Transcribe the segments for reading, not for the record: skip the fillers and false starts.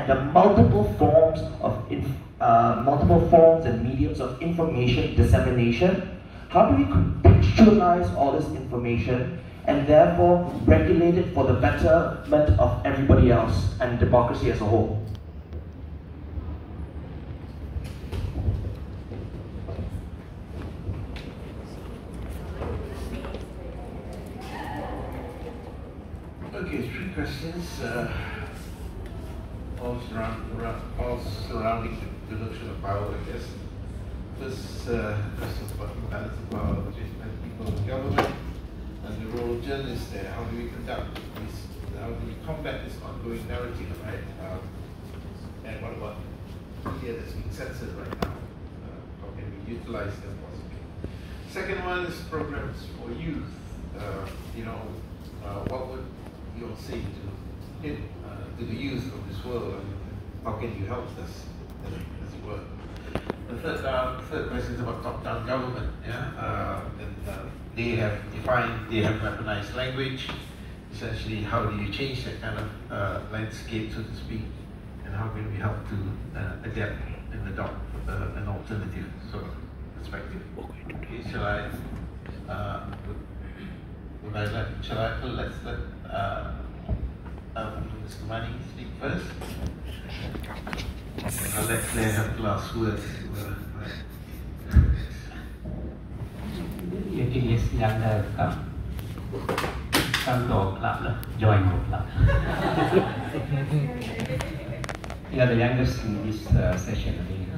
and the multiple forms and mediums of information dissemination, how do we contextualize all this information and therefore regulate it for the betterment of everybody else and democracy as a whole? Okay, three questions, all surrounding the notion of power, I guess. First question about imbalance of power between people and government, and the role of journalists there. How do we conduct this? How do we combat this ongoing narrative, right? And what about media that's being censored right now? How can we utilize them possibly? Second one is programs for youth. What would you all say to the youth of this world? I mean, how can you help us, as it were? The third question is about top-down government. They have weaponized language. Essentially, how do you change that kind of landscape, so to speak, and how can we help to adapt and adopt an alternative sort of perspective? Okay, let's let Mr. Mani speak first. I'll let Claire have the last words. You think it's younger come to our club, join our club. You are the youngest in this session.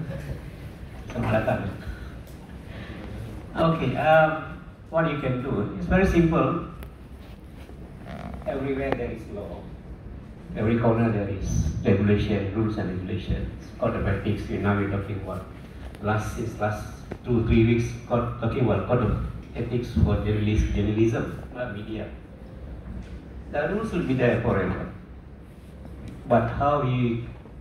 Okay, what you can do, it's very simple. Everywhere there is law. Every corner there is regulation, rules and regulations. Code of ethics, now we're talking about last 2-3 weeks talking about code of ethics for journalism, media. The rules will be there forever. But how we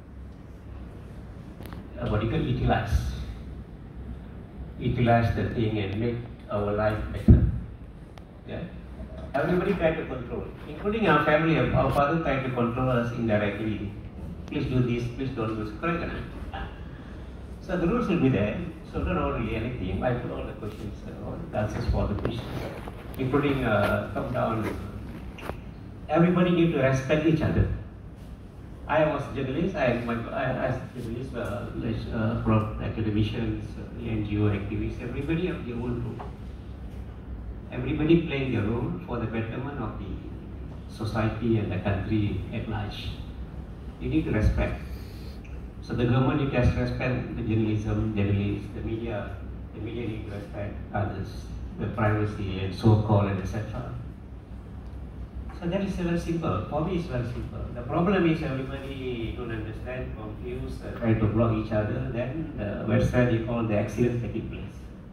utilize the thing and make our life better. Yeah? Everybody try to control, including our family. Our father tried to control us indirectly. Please do this, please don't do this. Correct? So the rules will be there. So don't know really anything. I put all the questions, all the answers for the questions, including top down. Everybody need to respect each other. I was a journalist. I as journalists, from academicians, NGO activists. Everybody have their own role. Everybody playing their role for the betterment of the society and the country at large. You need to respect. So the government need to respect the journalism, journalists, the media need to respect others, the privacy and so-called and etc. So that is very simple. For me, it's very simple. The problem is everybody don't understand, confused, try to block each other. Then the website you call the accident taking place.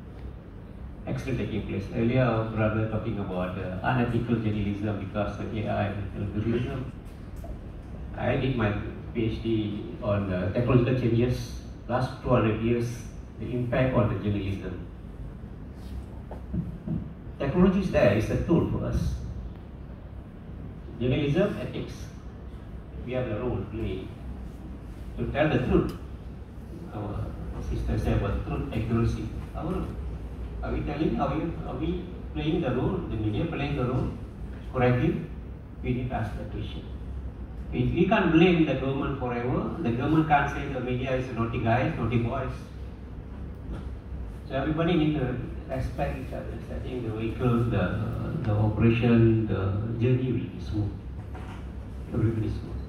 Earlier, our brother talking about unethical journalism because of AI and algorithm. I did my PhD on technological changes, last 200 years, the impact on the journalism. Technology is there, it's a tool for us. Journalism, ethics, we have the role to play to tell the truth. Our sister said about truth, accuracy. Are we telling, are we playing the role, the media playing the role correctly? We need to ask the question. We can't blame the government forever. The government can't say the media is naughty guys, naughty boys. So everybody needs to respect each other. I think the vehicle, the operation, the journey will be smooth. Everybody is smooth.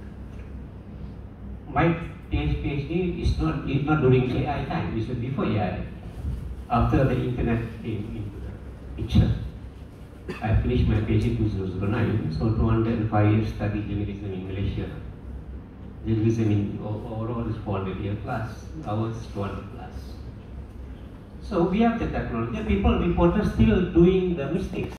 My PhD is not during AI time, it's before AI. After the internet came into the picture. I finished my PhD in 2009, so 205 years studied journalism in Malaysia. Journalism in overall is 400-year plus, ours 200 plus. So we have the technology. People, reporters still doing the mistakes.